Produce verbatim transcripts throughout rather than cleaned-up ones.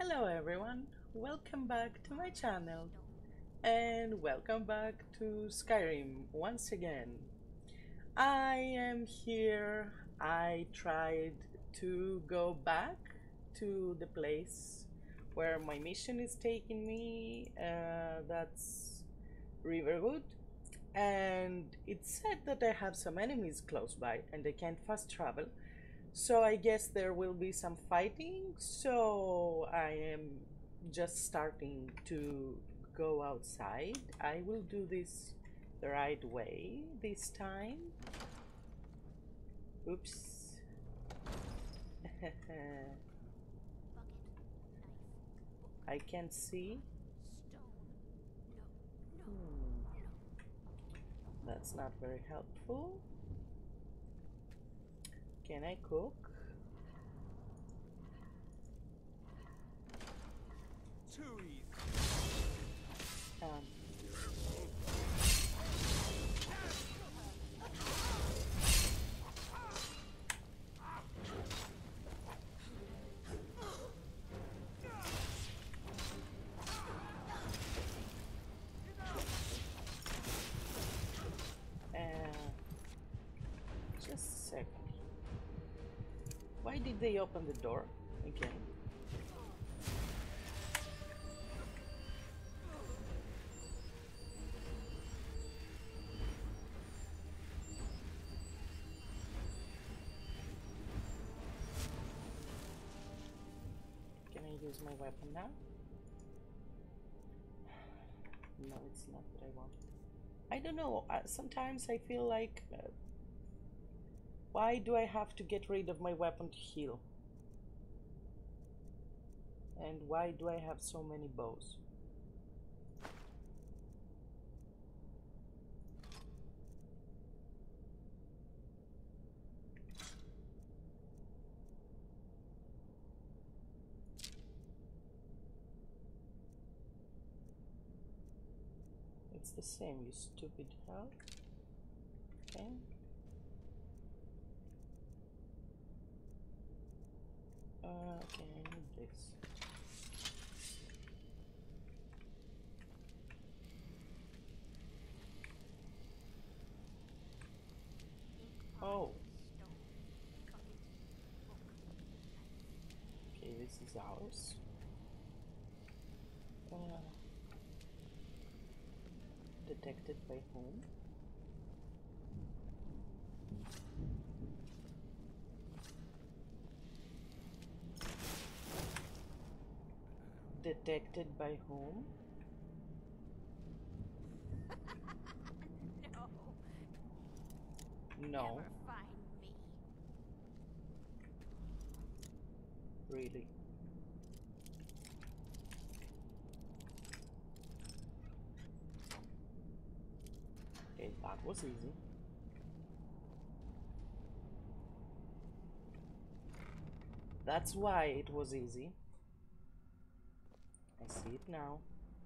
Hello everyone, welcome back to my channel and welcome back to Skyrim once again. I am here. I tried to go back to the place where my mission is taking me, uh, that's Riverwood, and it said that I have some enemies close by and I can't fast travel. So I guess there will be some fighting, so I am just starting to go outside. I will do this the right way this time. Oops. I can't see. Hmm. That's not very helpful. Can I cook? Too easy. Um. Uh, just a second. Why did they open the door again? Can I use my weapon now? No, it's not what I want. I don't know. Uh, sometimes I feel like, uh, why do I have to get rid of my weapon to heal? And why do I have so many bows? It's the same, you stupid hell. Okay. Uh, okay, I need this. Oh. Okay, this is ours. Uh, detected by whom? Detected by whom? No. No. Never find me. Really. Okay, that was easy. That's why it was easy. I see it now.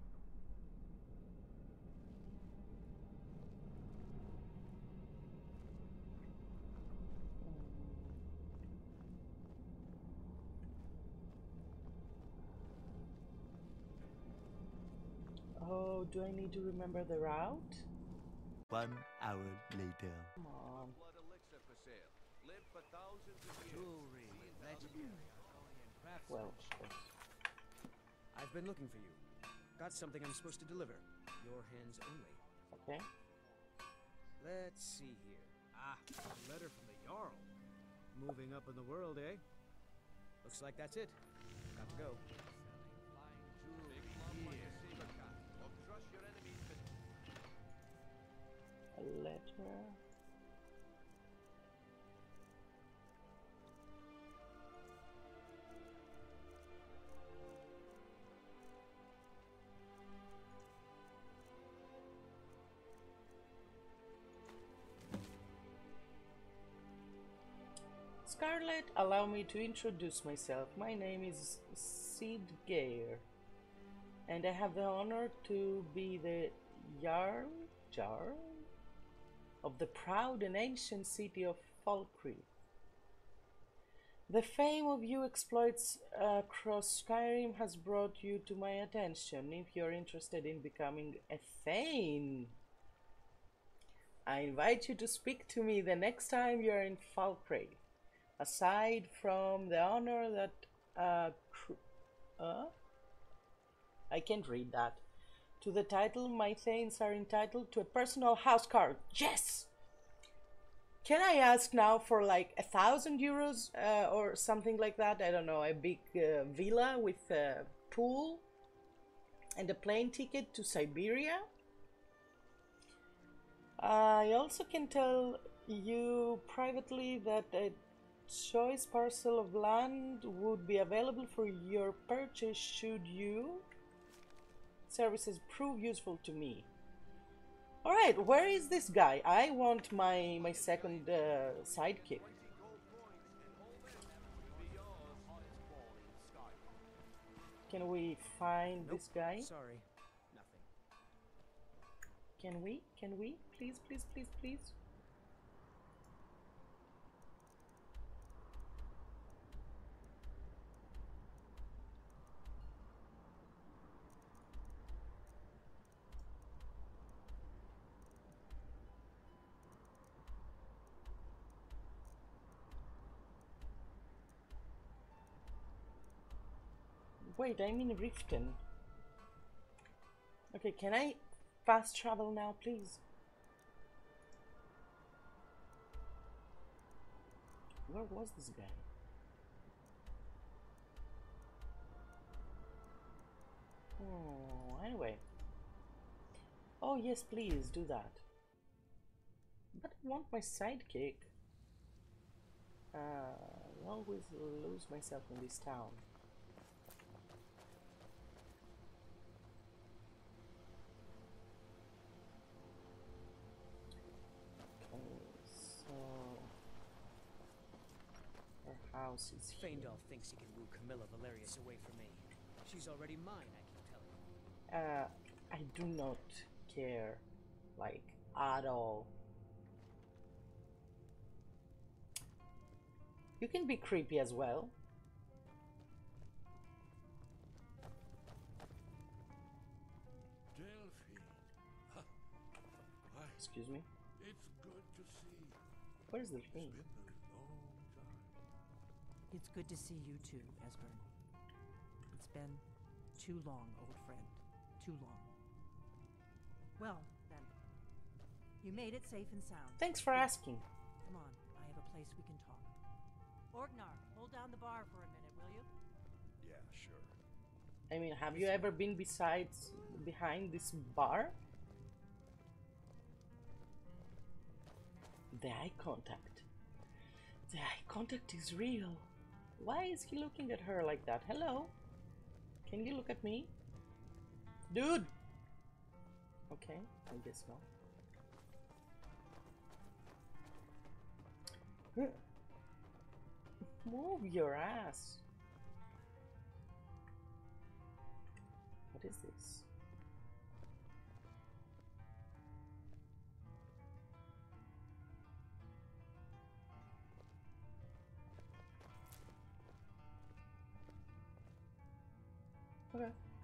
Oh, do I need to remember the route? One hour later. Come on. Blood elixir for sale. Live for thousands of years. Jewelry, legendary, and craftsmanship. Well, of course. I've been looking for you. Got something I'm supposed to deliver. Your hands only. Okay. Let's see here. Ah, a letter from the Jarl. Moving up in the world, eh? Looks like that's it. Got to go. Big lump like a saber cat. Don't trust your enemies, but A letter. Scarlet, allow me to introduce myself. My name is Sidekick, and I have the honor to be the Jarl, Jarl of the proud and ancient city of Falkreath. The fame of your exploits uh, across Skyrim has brought you to my attention. If you're interested in becoming a Thane, I invite you to speak to me the next time you're in Falkreath. Aside from the honor that uh, uh, I can't read that. To the title, my Thanes are entitled to a personal house card. Yes! Can I ask now for like a thousand euros uh, or something like that? I don't know, a big uh, villa with a pool and a plane ticket to Siberia? I also can tell you privately that a choice parcel of land would be available for your purchase should you services prove useful to me. Alright, where is this guy? I want my my second uh, sidekick. Can we find Nope. this guy? Sorry, nothing. Can we? Can we? Please, please, please, please. Wait, I'm in Riften. Okay, can I fast travel now, please? Where was this guy? Oh, anyway. Oh, yes, please, do that. But I want my sidekick. Uh, I always lose myself in this town. House is Faendal thinks he can woo Camilla Valerius away from me. She's already mine, I keep telling you. Uh, I do not care, like, at all. You can be creepy as well. Delphine. Huh. Why, Excuse me. it's good to see. Where's the It's thing? been a long time. It's good to see you too, Esbern. It's been too long, old friend. Too long. Well, then. You made it safe and sound. Thanks for asking. Come on, I have a place we can talk. Orgnar, hold down the bar for a minute, will you? Yeah, sure. I mean, have you ever been besides behind this bar? The eye contact. The eye contact is real. Why is he looking at her like that? Hello? Can you look at me? Dude! Okay, I guess not. Huh. Move your ass. What is this? Okay.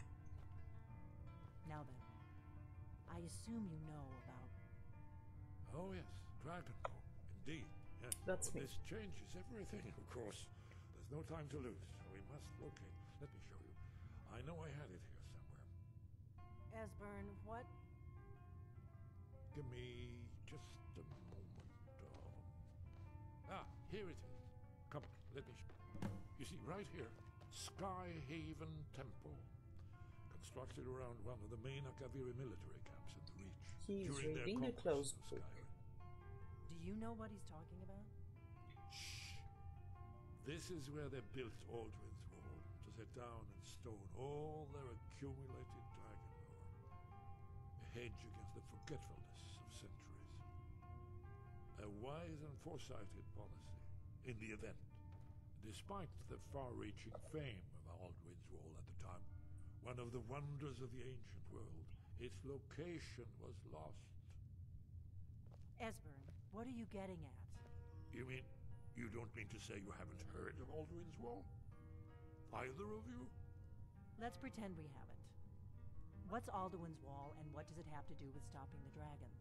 Now then, I assume you know about... Oh, yes, Dragonborn. Indeed, yes. That's Oh, me. This changes everything, of course. There's no time to lose, so we must locate. Let me show you. I know I had it here somewhere. Esbern, what? Give me just a moment. Uh... Ah, here it is. Come, let me show you. You see, right here, Skyhaven Temple. Constructed around one of the main Akaviri military camps in the Reach. He's during their reading a conquest closed of book. Skyrim. Do you know what he's talking about? Shh. This is where they built Alduin's Wall, to set down in stone all their accumulated dragon lore. A hedge against the forgetfulness of centuries. A wise and foresighted policy in the event. Despite the far-reaching fame of Alduin's Wall at the time, one of the wonders of the ancient world, its location was lost. Esbern, what are you getting at? You mean You don't mean to say you haven't heard of Alduin's Wall? Either of you? Let's pretend we haven't. What's Alduin's Wall, and what does it have to do with stopping the dragons?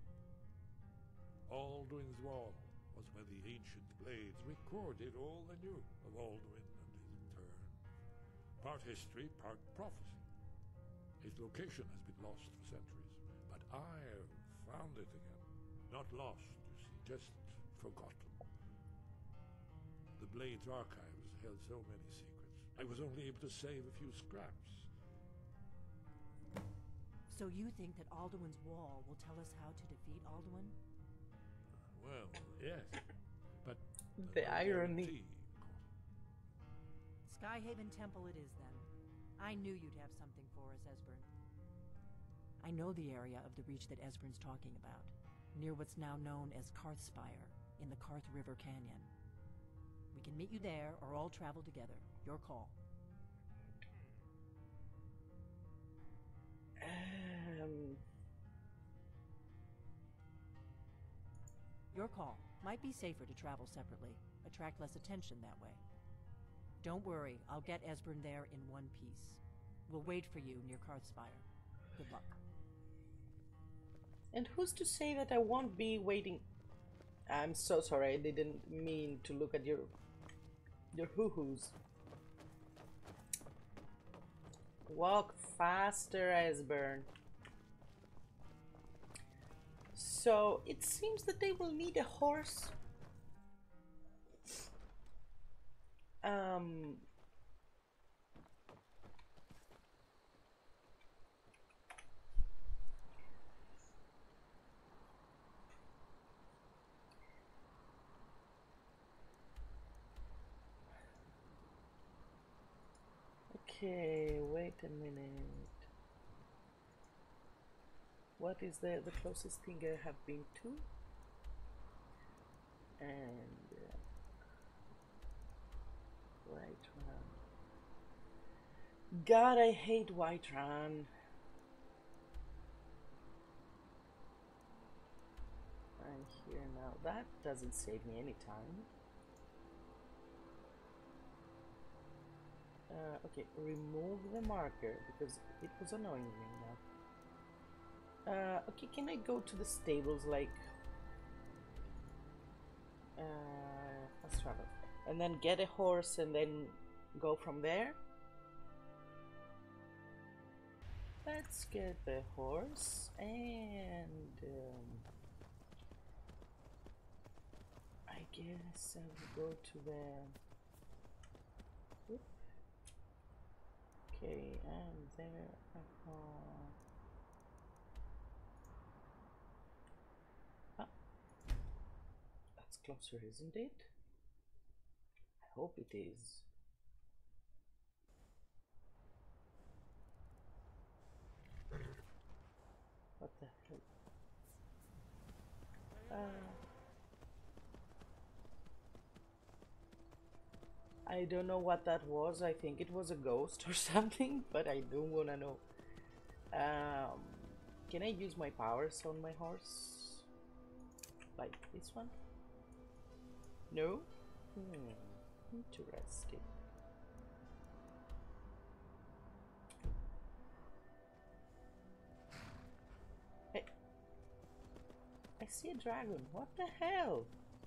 Alduin's Wall was where the ancient blades recorded all they knew of Alduin and his return. Part history, part prophecy. His location has been lost for centuries, but I have found it again. Not lost, you see, just forgotten. The Blade's archives held so many secrets. I was only able to save a few scraps. So you think that Alduin's Wall will tell us how to defeat Alduin? Well, yes, but... The no irony. guarantee, of course. Skyhaven Temple it is, then. I knew you'd have something for us, Esbern. I know the area of the Reach that Esbern's talking about, near what's now known as Karthspire, in the Karth River Canyon. We can meet you there, or all travel together. Your call. Um, Your call. Might be safer to travel separately. Attract less attention that way. Don't worry, I'll get Esbern there in one piece. We'll wait for you near Karthspire. Good luck. and who's to say that I won't be waiting? I'm so sorry, I didn't mean to look at your your hoo-hoos. Walk faster, Esbern. So it seems that they will need a horse. Um. Okay, wait a minute. What is the, the closest thing I have been to? And uh, Whiterun. God, I hate Whiterun. I'm here now. That doesn't save me any time. Uh, okay, remove the marker because it was annoying me now. Uh, okay, can I go to the stables like uh, let's travel and then get a horse and then go from there? Let's get the horse and um, I guess I will go to the. Whoop. Okay, and there. Uh, ah, that's closer, isn't it? I hope it is. What the hell? Uh, I don't know what that was. I think it was a ghost or something, but I don't want to know. Um, can I use my powers on my horse? Like this one? No? Hmm, interesting. Hey, I see a dragon. What the hell?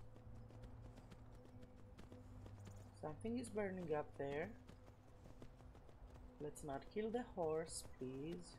Something is burning up there. Let's not kill the horse, please.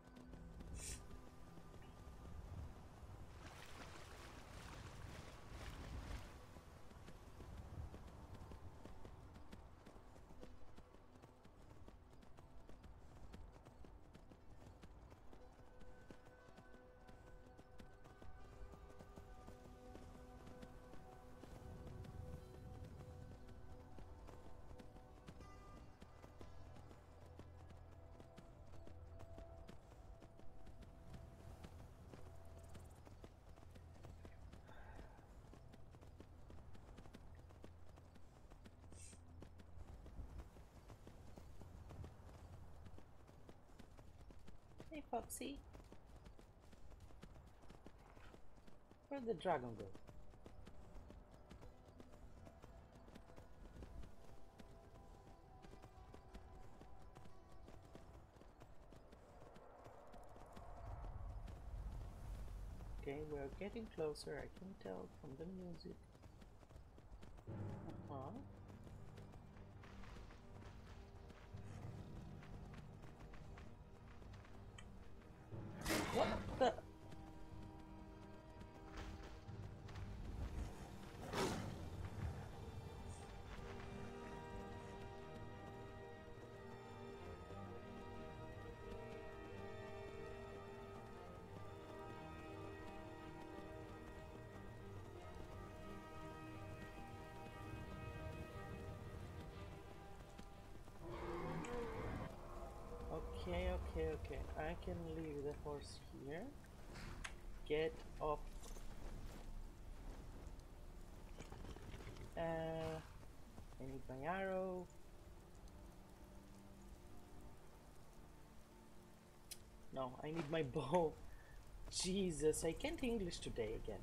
Hey, Foxy. Where'd the dragon go? Okay, we're getting closer, I can tell from the music. Uh-huh. What the? Okay, okay, okay. I can leave the horse here. Get off. Uh, I need my arrow. No, I need my bow. Jesus, I can't English today again.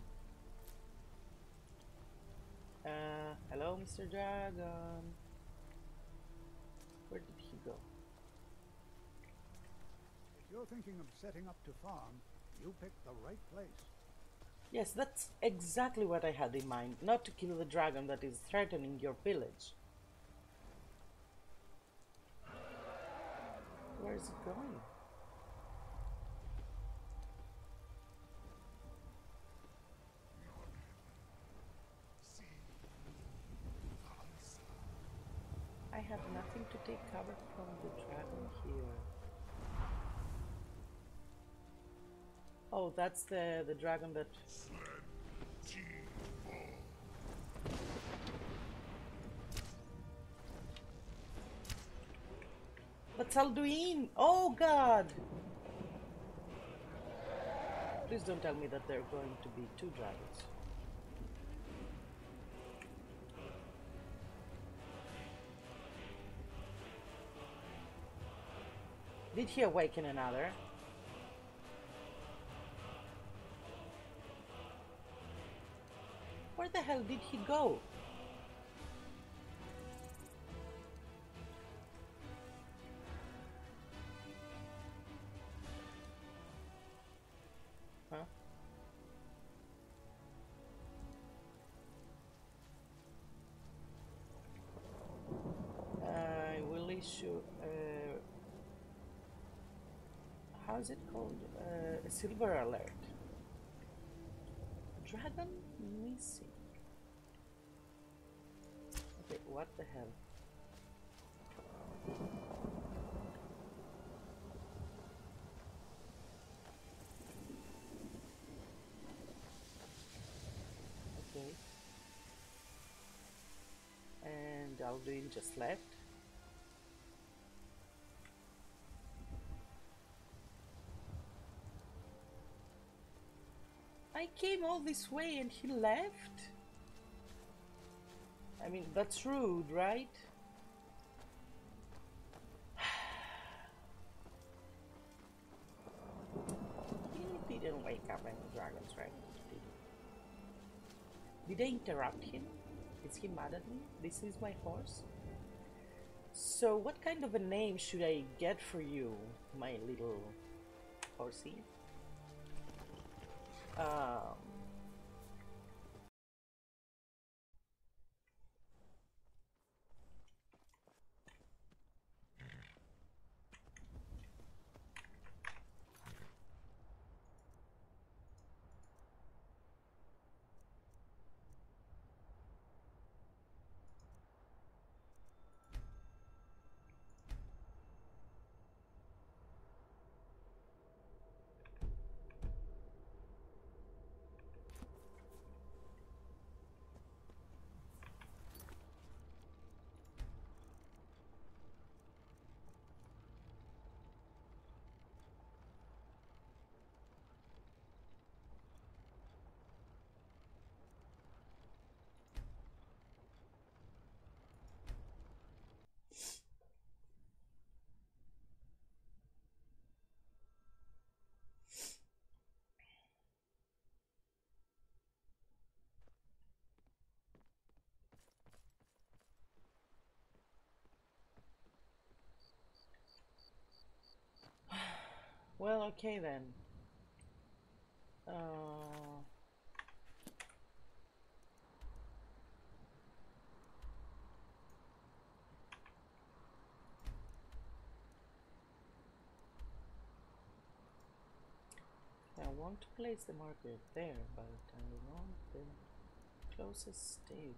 Uh, hello, Mister Dragon. Where did he go? If you're thinking of setting up to farm, you picked the right place. Yes, that's exactly what I had in mind. Not to kill the dragon that is threatening your village. Where is it going? I have nothing to take cover from the dragon here. Oh, that's the the dragon that. That's Alduin! Oh God! Please don't tell me that there are going to be two dragons. Did he awaken another? Where the hell did he go? Huh? I will issue uh, how is it called? Uh, a silver alert. Dragon missing. Okay, what the hell? Okay. And Alduin just left. I came all this way and he left? I mean, that's rude, right? He didn't wake up any dragons, right? Did, did I interrupt him? Is he mad at me? This is my horse? So what kind of a name should I get for you, my little horsey? Um... Well, okay then. Uh, I want to place the marker there, but I want the closest stable.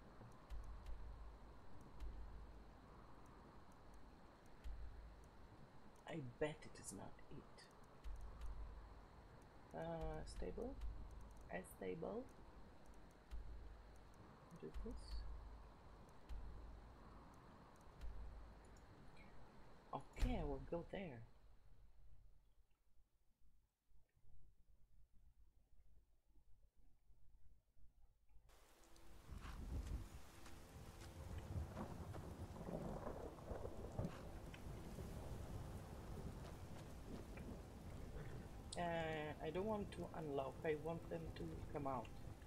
I bet it is not it. Uh, stable? A stable? What is this? Okay, I will go there. Uh, I don't want to unlock, I want them to come out.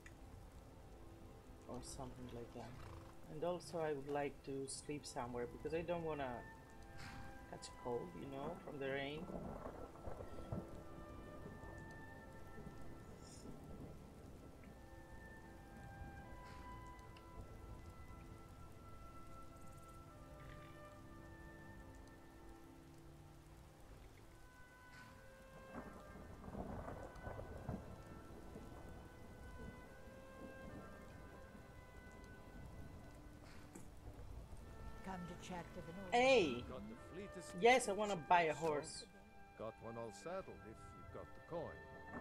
Or something like that. And also I would like to sleep somewhere because I don't want to catch a cold, you know, from the rain. Come to chat with an old Hey! Got the fleetest Yes, I want to buy a horse. Got one all saddled if you've got the coin.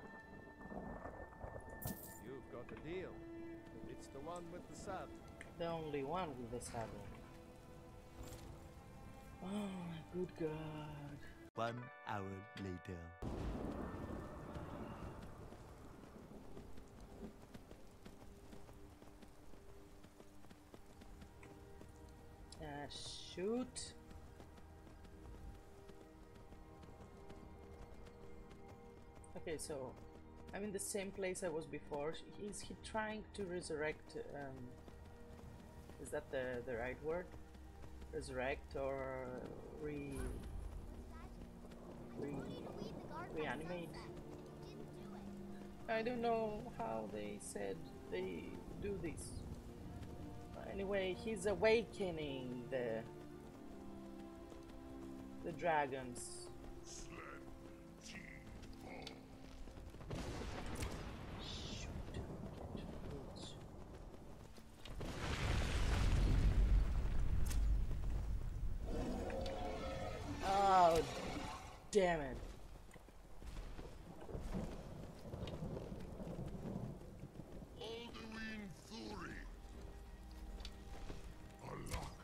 You've got the deal. It's the one with the saddle. The only one with the saddle. Oh my good God. One hour later. Uh, shoot. Okay, so I'm in the same place I was before. Is he trying to resurrect? Um, is that the the right word? Resurrect or re re reanimate? I don't know how they said they do this. Anyway, he's awakening the the dragons. Oh, damn it. Alduin Thuri. Alak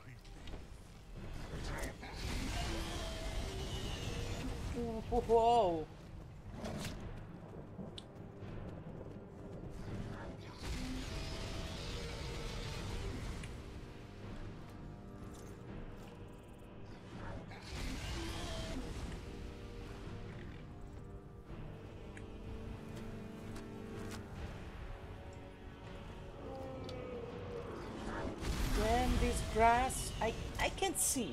Nahitli. Whoa. Damn, this grass, I I can't see.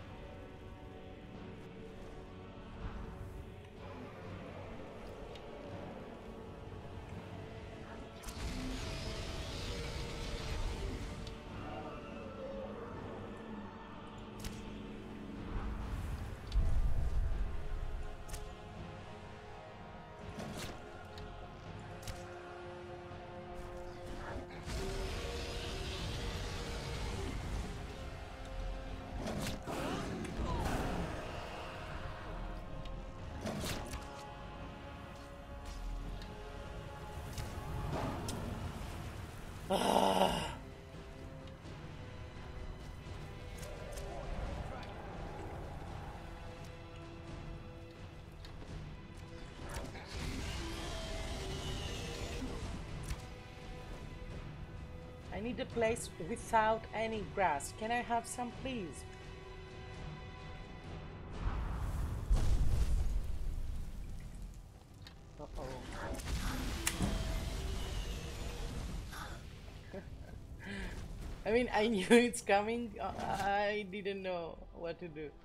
I need a place without any grass. Can I have some, please? Uh-oh. I mean, I knew it's coming. uh, I didn't know what to do.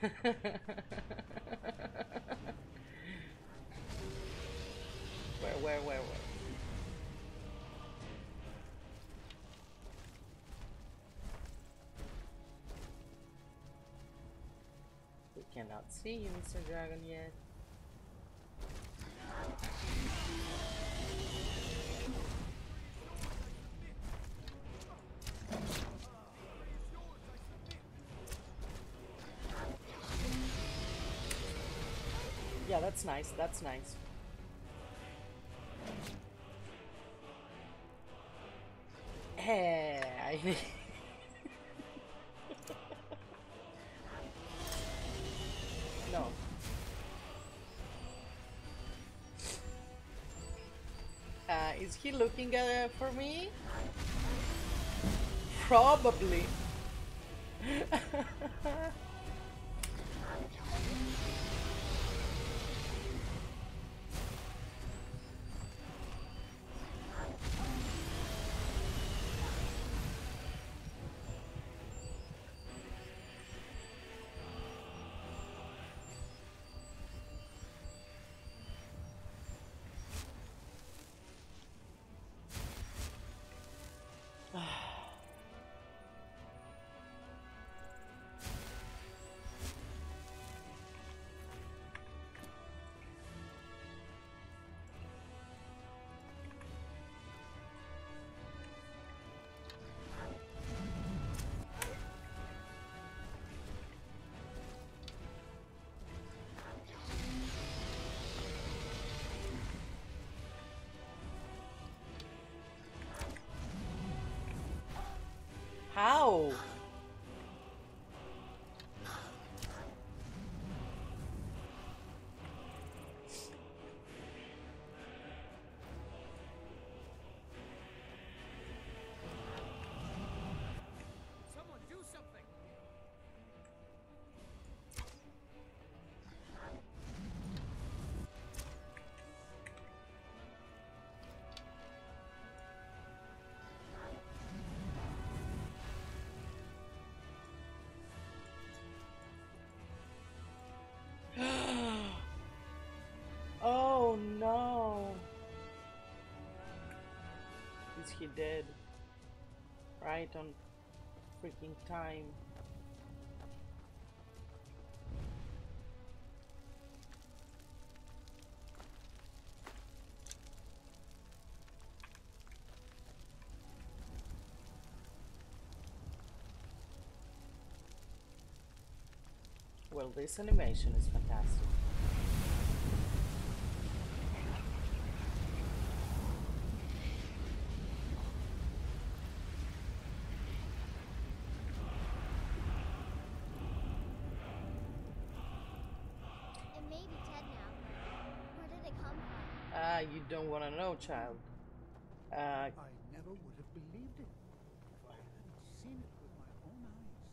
Where, where, where, where? We cannot see you, Mister Dragon, yet. Yeah, that's nice, that's nice. Hey, I no. Uh, is he looking uh, for me? Probably. How? Someone do something. Oh no. Is he dead? Right on freaking time. Well, this animation is fantastic. It may be dead now. Where did it come from? Ah, you don't want to know, child. Uh, I never would have believed it if I hadn't seen it with my own eyes.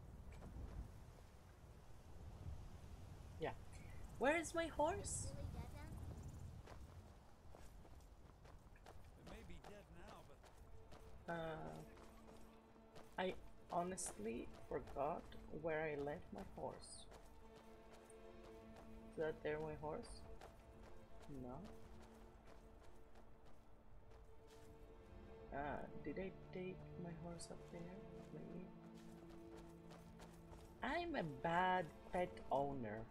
yeah. Where is my horse? Really dead then? It may be dead now, but Uh, I honestly forgot where I left my horse. Is that there my horse? No. Uh, did I take my horse up there? Maybe. I'm a bad pet owner.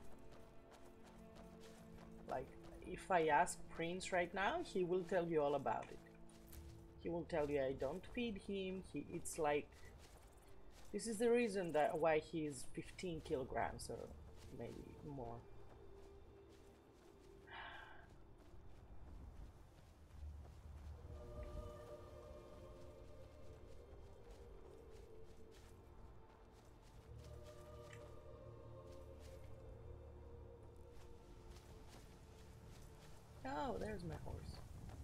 Like, if I ask Prince right now, he will tell you all about it. He will tell you I don't feed him. He, it's like, this is the reason that why he's fifteen kilograms or maybe more. Oh, there's my horse.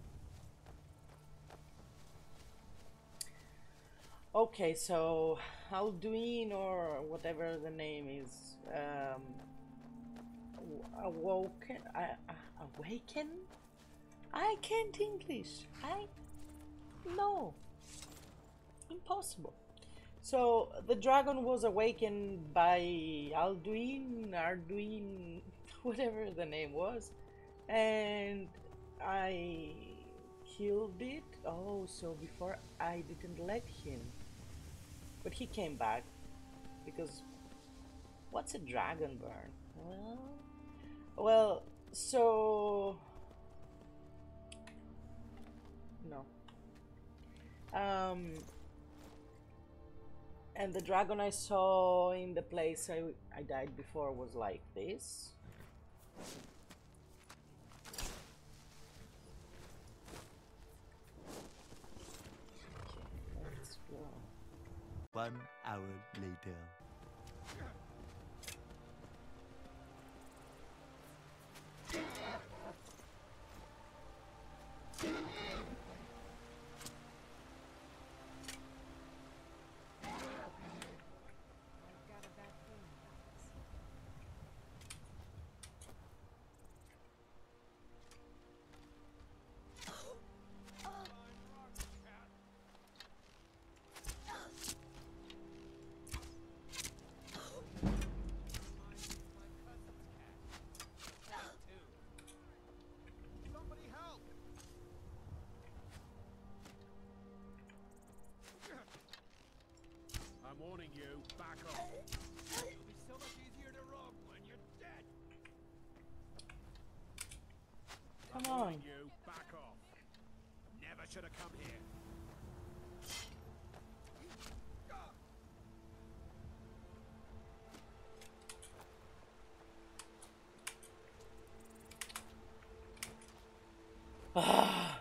Okay, so Alduin or whatever the name is, um, awoken, uh, uh, awaken? I can't English. I no, impossible. So the dragon was awakened by Alduin, Arduin, whatever the name was, and I killed it. Oh, so before I didn't let him, but he came back because what's a dragon burn? Well, well, so no. Um, and the dragon I saw in the place I, I died before was like this. Okay, let's go. One hour later. Somebody help! I'm warning you, back off. It'll be so much easier to run when you're dead. Come I'm on. warning you, back off. Never should have come here. Ah.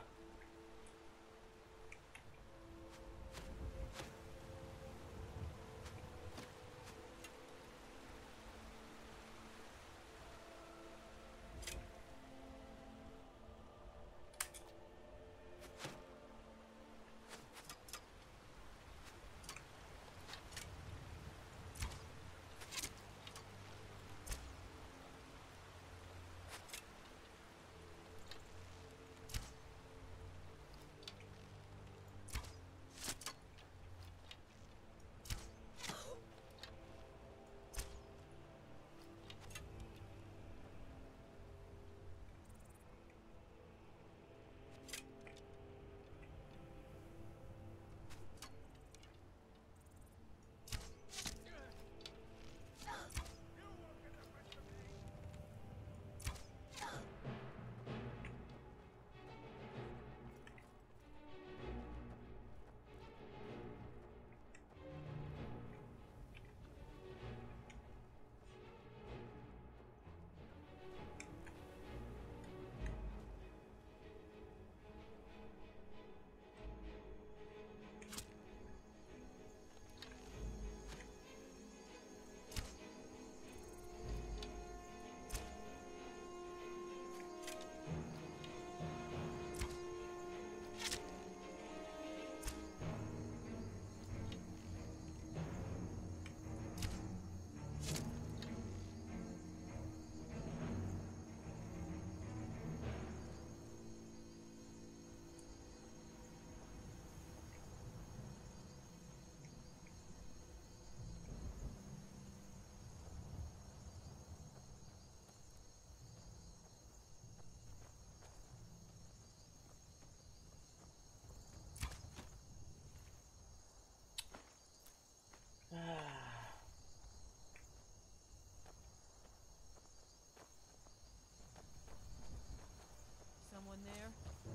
Someone there?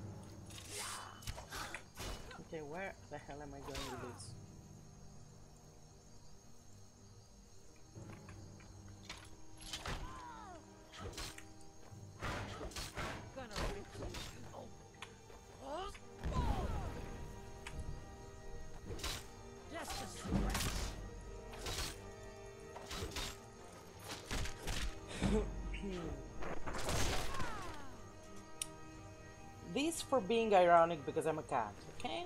Okay, where the hell am I going with this? Gonna rip you. Just a scratch. This for being ironic because I'm a cat, okay?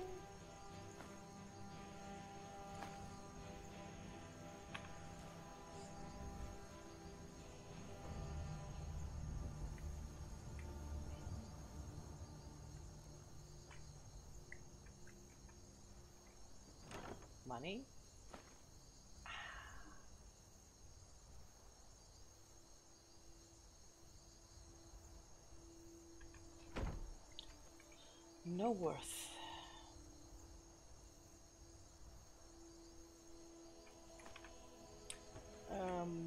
Money? no worth. Um,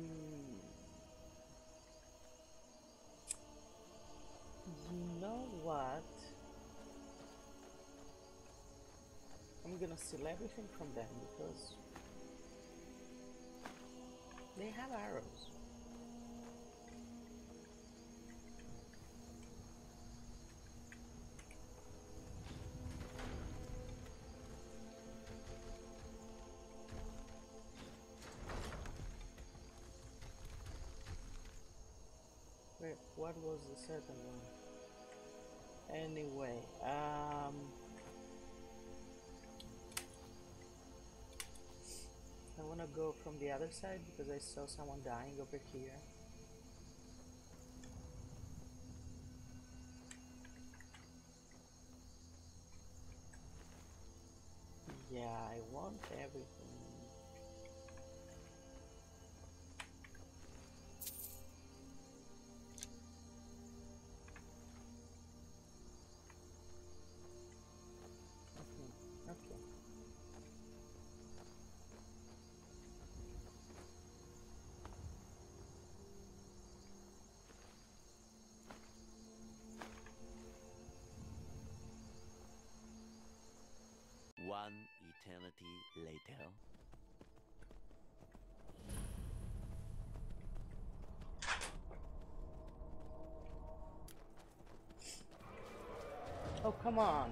you know what? I'm gonna steal everything from them because they have arrows. Wait, what was the second one? Anyway, um... I want to go from the other side because I saw someone dying over here. Yeah, I want everything. Okay, okay. One eternity later. Oh, come on.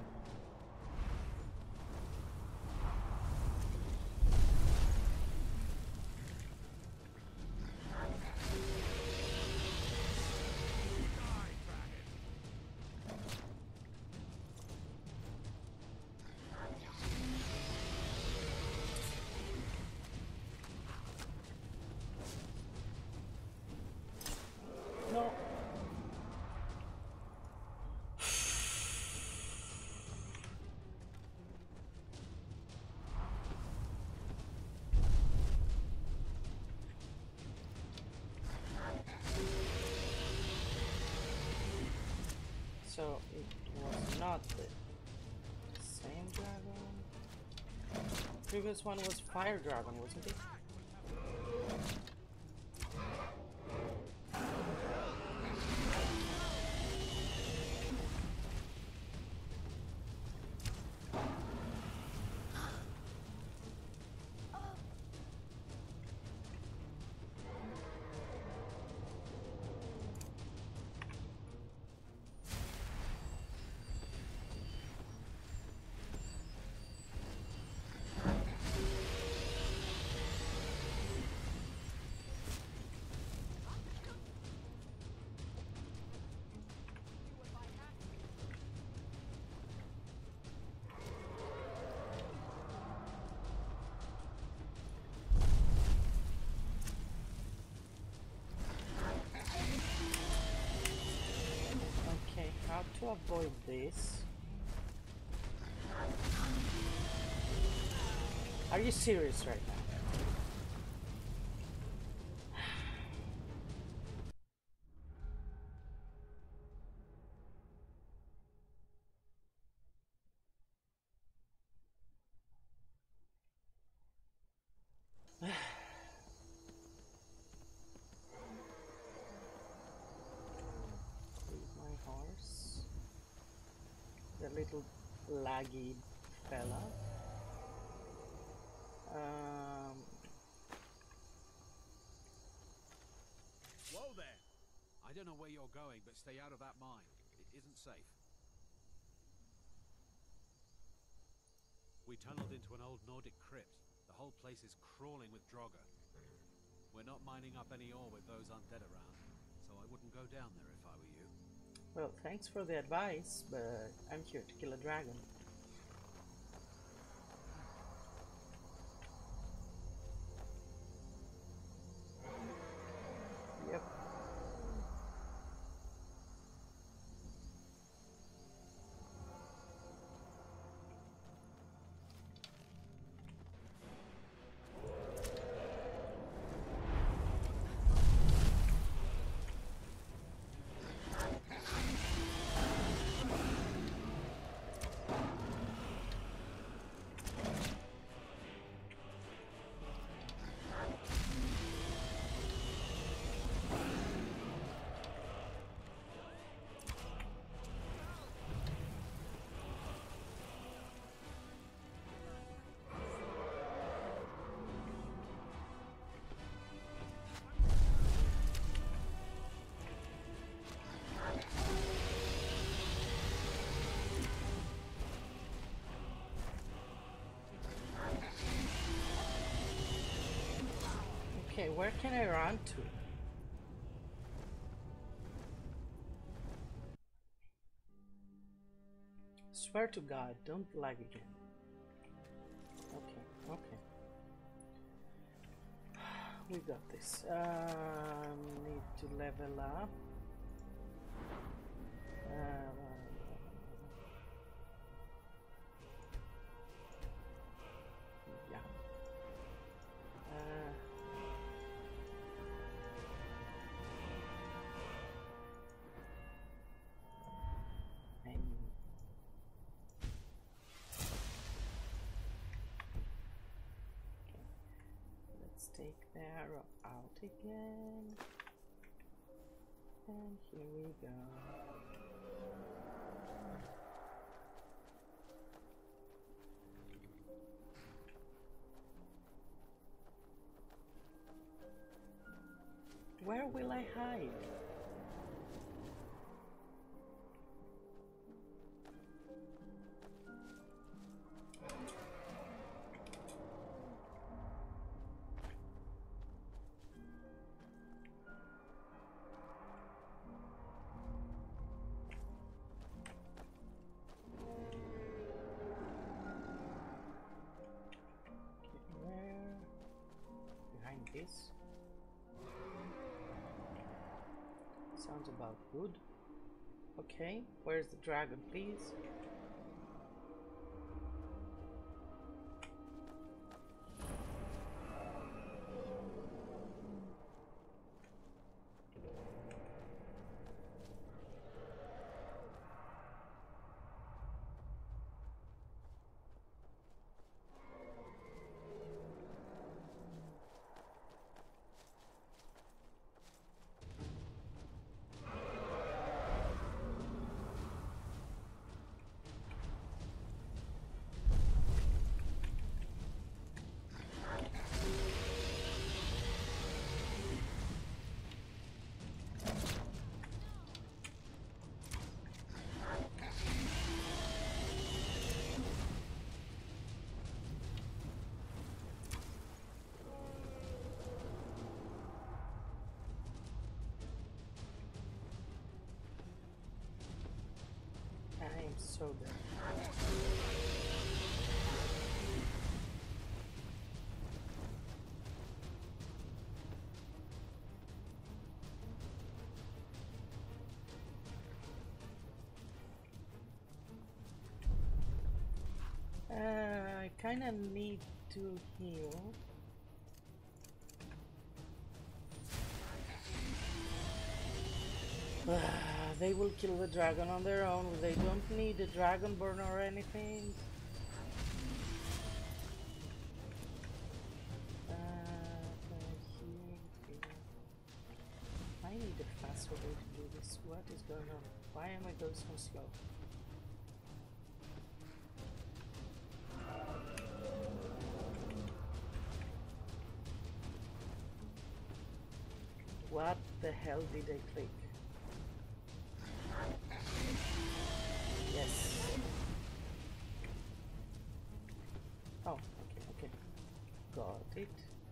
No. So it was not the same dragon. Previous one was fire dragon, wasn't it? How to avoid this? Are you serious right now? My horse. The little laggy fella. Um, Whoa there! I don't know where you're going, but stay out of that mine. It isn't safe. We tunneled into an old Nordic crypt. The whole place is crawling with Draugr. We're not mining up any ore with those undead around, so I wouldn't go down there if I were you. well, thanks for the advice, but I'm here to kill a dragon. Yep. Okay, where can I run to? Swear to God, don't lag again. Okay, okay. We got this. Um, need to level up. Uh, yeah. Uh, and let's take the arrow out again. And here we go. Where will I hide? Where? Behind this? Sounds about good. Okay, where's the dragon, please? I am so dead. Uh, I kind of need to heal. They will kill the dragon on their own. They don't need a dragon burn or anything. Uh, here, here. I need a faster way to do this. What is going on? Why am I going so slow? What the hell did I click? Yes. Oh, okay, okay. Got it.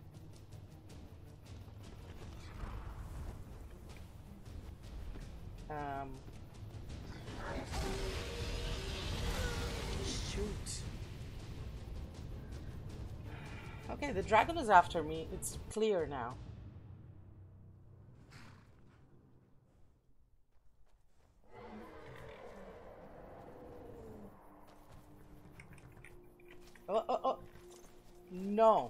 Um. Shoot. Okay, the dragon is after me. It's clear now. Oh, oh, oh. No.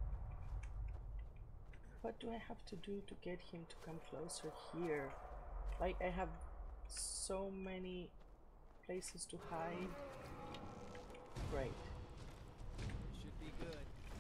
What do I have to do to get him to come closer here? Like, I have so many places to hide. Great. Should be good.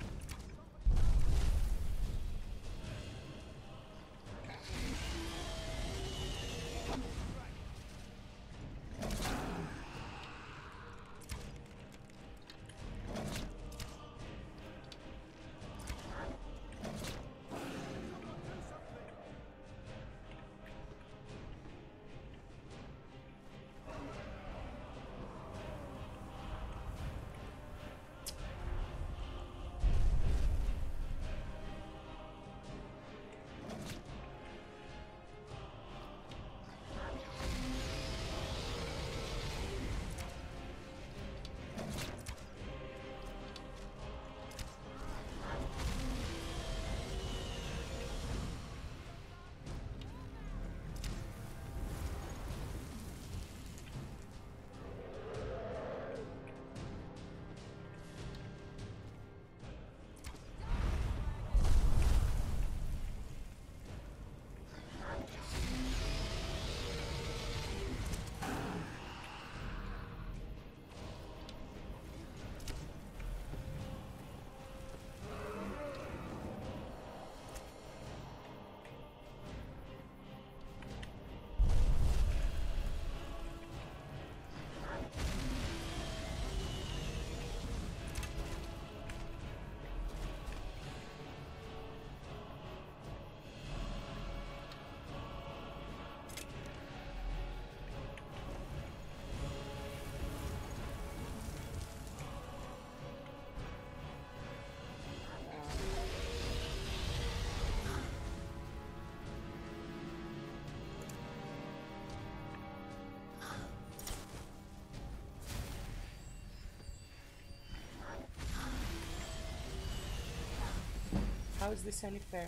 How is this any fair?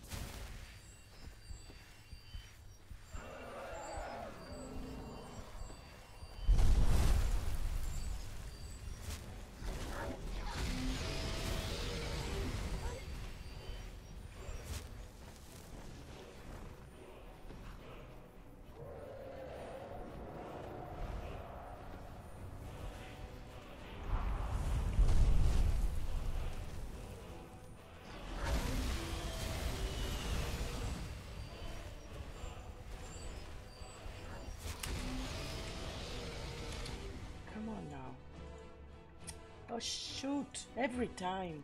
Come on now. Oh shoot, every time.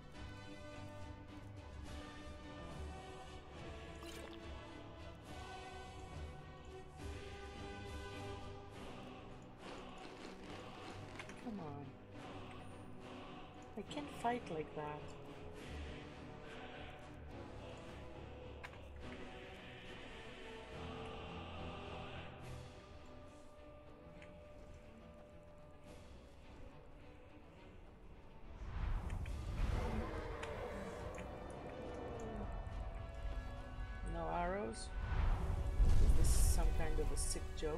Come on. I can't fight like that. No arrows? Is this some kind of a sick joke?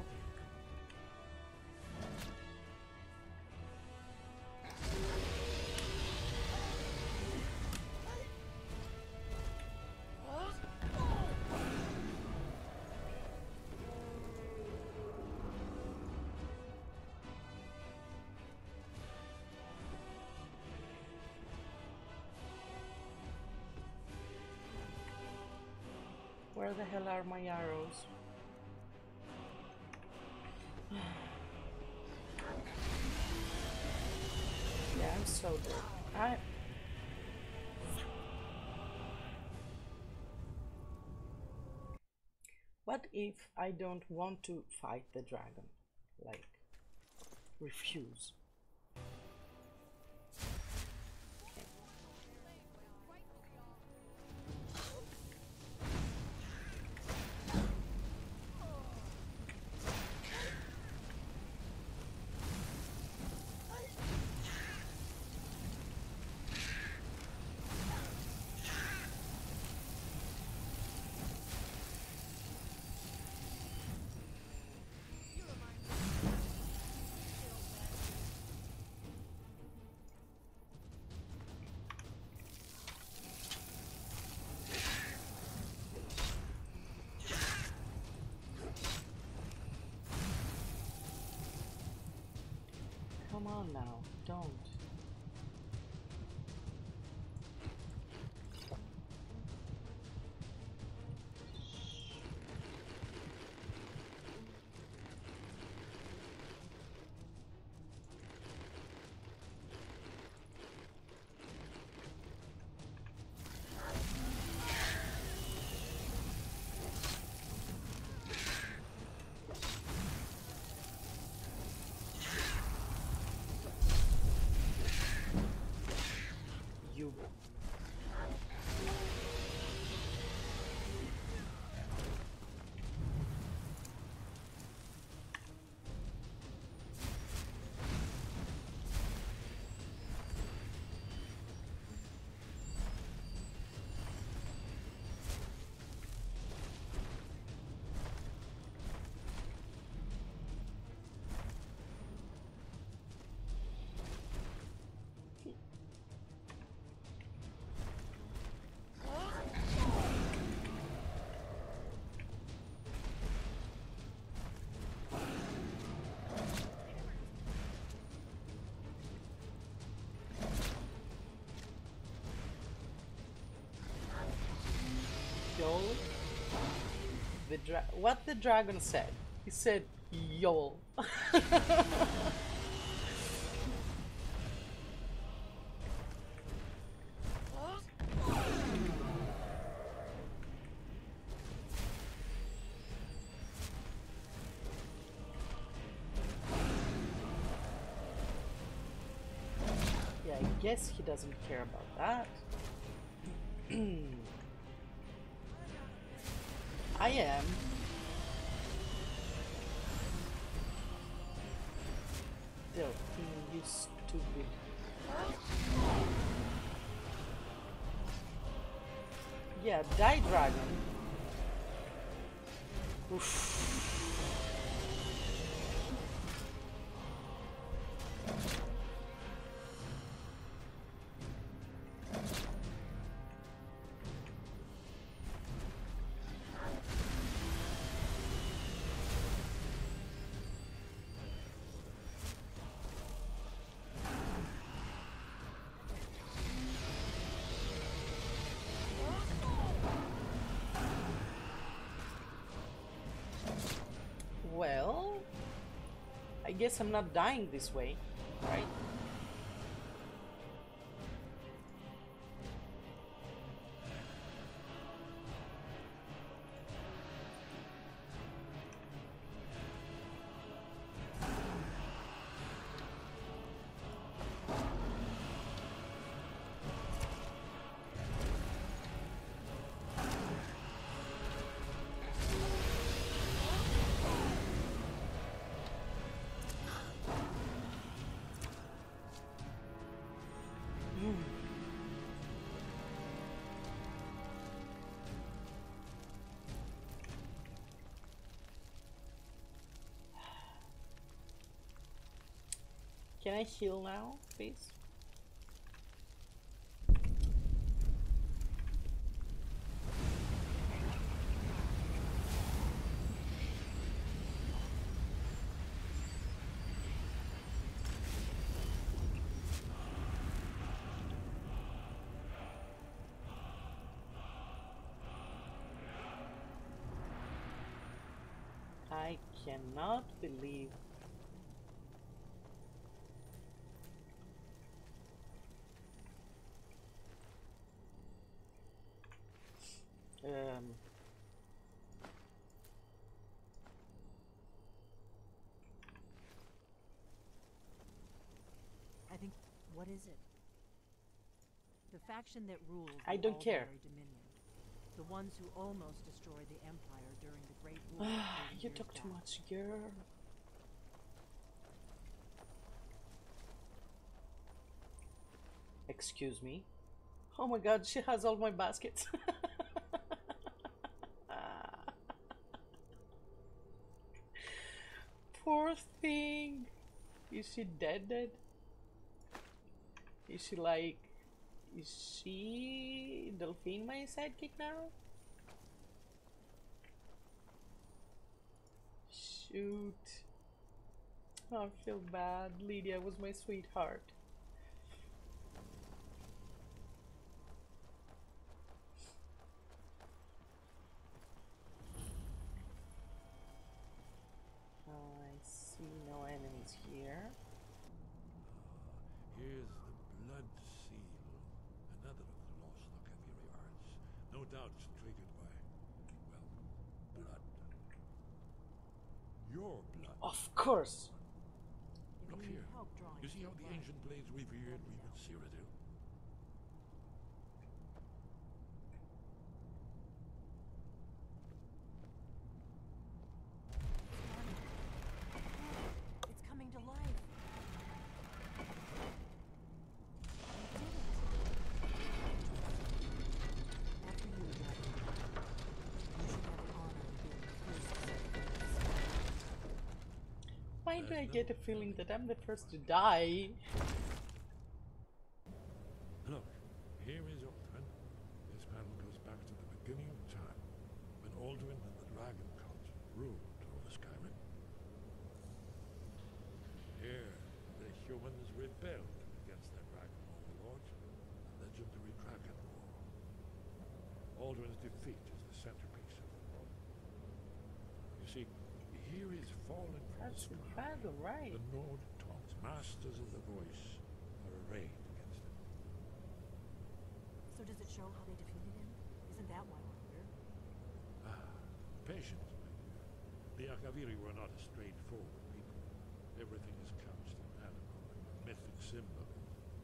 Where the hell are my arrows? Yeah, I'm so dead. I... What if I don't want to fight the dragon? Like, refuse. come on now, don't. You. Yol. The dra what the dragon said. He said Yol. Yeah, I guess he doesn't care about that. I am. Delphine, you stupid. Yeah, die dragon. Oof. Well, I guess I'm not dying this way, right? Can I heal now, please? I cannot believe um I think. What is it? The faction that rules I the don't care. Alduin Dominion. The ones who almost destroyed the Empire during the Great War. thirty you years talk too back. much, girl. Excuse me. Oh my god, she has all my baskets. Poor thing. Is she dead dead? Is she like... Is she... Delphine my sidekick now? Shoot. I feel bad. Lydia was my sweetheart. I see no enemies here. Here's the blood seal, another of the lost Akaviri arts. No doubt triggered by, well, blood. Your blood. Of course. Look here. You see how the ancient blades revered even Cyrodiil? It's coming to life. After you, Lydia. You should have the honor of being the first to set foot in this. Why do I get a feeling that I'm the first to die? Look, here is Alduin. This panel goes back to the beginning of time, when Alduin and the dragon cult ruled over Skyrim. Here, the humans rebelled against their dragon overlord, the legendary Dragon War. Alduin's defeat is the centerpiece of the war. You see, here is fallen from That's the the sky. battle, right? The Nord tongues, masters of the voice, are arrayed against him. So does it show how they defeated him? Isn't that why we're here? Ah, patience, my dear. The Akaviri were not a straightforward people. Everything is couched in animal and mythic symbolism.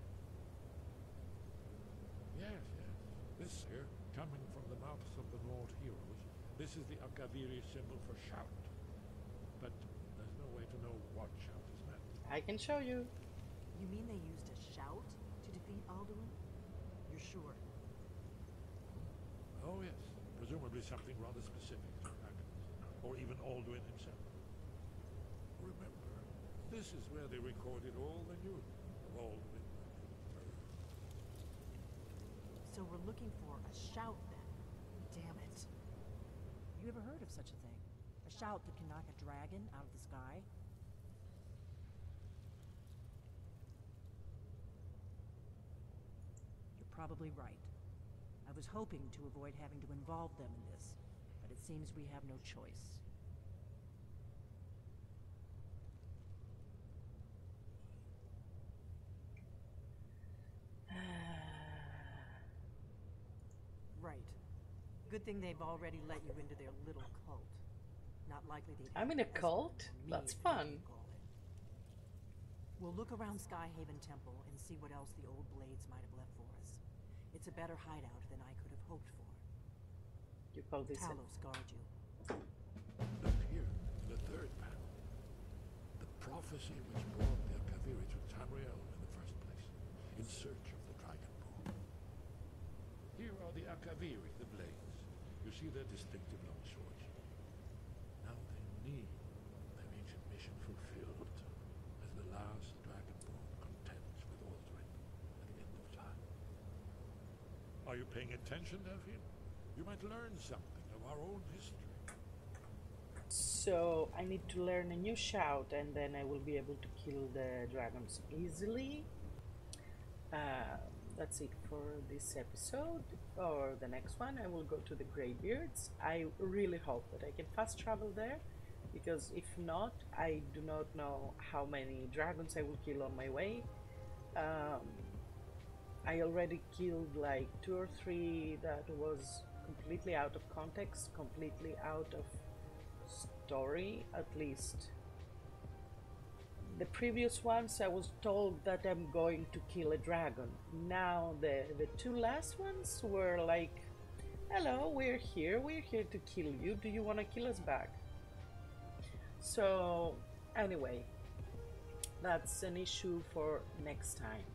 Yes, yes. This here, coming from the mouths of the Nord heroes, this is the Akaviri symbol for shout. But there's no way to know what shout is meant. I can show you. You mean they used a shout to defeat Alduin? You're sure? Oh yes, presumably something rather specific to dragons, or even Alduin himself. Remember, this is where they recorded all the news of Alduin and his birth. So we're looking for a shout then. Damn it. You ever heard of such a thing? A shout that can knock a dragon out of the sky? You're probably right. I was hoping to avoid having to involve them in this, but it seems we have no choice. Right. Good thing they've already let you into their little cult. Not likely they'd I'm in a cult? That's fun. We'll look around Skyhaven Temple and see what else the old blades might have left for us. It's a better hideout than I could have hoped for. You call this a... Talos guard you. Look here, in the third panel. The prophecy which brought the Akaviri to Tamriel in the first place, in search of the Dragon Ball. Here are the Akaviri, the blades. You see their distinctive long swords. Now they need their ancient mission fulfilled, as the last Dragonborn contends with Alduin at the end of time. Are you paying attention, Delphine? You might learn something of our own history. So I need to learn a new shout and then I will be able to kill the dragons easily. Uh, that's it for this episode. For the next one I will go to the Greybeards. I really hope that I can fast travel there, because if not, I do not know how many dragons I will kill on my way. Um, I already killed like two or three that was completely out of context, completely out of story, at least. The previous ones I was told that I'm going to kill a dragon. Now the, the two last ones were like, hello, we're here, we're here to kill you, do you want to kill us back? So anyway, that's an issue for next time.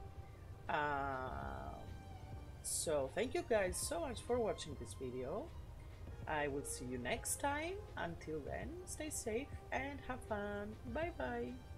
Um, so thank you guys so much for watching this video. I will see you next time. Until then, stay safe and have fun. Bye bye.